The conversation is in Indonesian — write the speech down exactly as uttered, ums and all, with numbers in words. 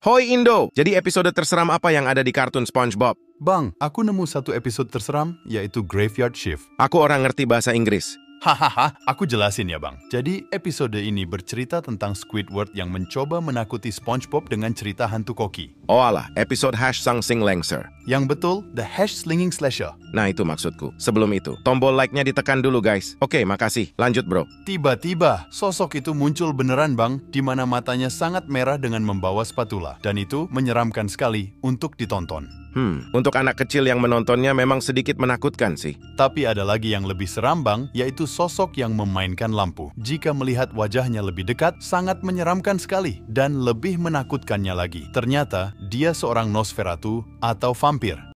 Hoi Indo, jadi episode terseram apa yang ada di kartun SpongeBob? Bang, aku nemu satu episode terseram, yaitu Graveyard Shift. Aku orang ngerti bahasa Inggris. Hahaha, aku jelasin ya bang. Jadi episode ini bercerita tentang Squidward yang mencoba menakuti SpongeBob dengan cerita hantu koki. Oh alah, episode hash sang sing lengser. Yang betul, The Hash Slinging Slasher. Nah itu maksudku. Sebelum itu, tombol like-nya ditekan dulu guys. Oke, makasih. Lanjut bro. Tiba-tiba, sosok itu muncul beneran bang, di mana matanya sangat merah dengan membawa spatula. Dan itu menyeramkan sekali untuk ditonton. Hmm, untuk anak kecil yang menontonnya memang sedikit menakutkan sih. Tapi ada lagi yang lebih seram bang, yaitu sosok yang memainkan lampu. Jika melihat wajahnya lebih dekat, sangat menyeramkan sekali. Dan lebih menakutkannya lagi. Ternyata, dia seorang Nosferatu atau vampir.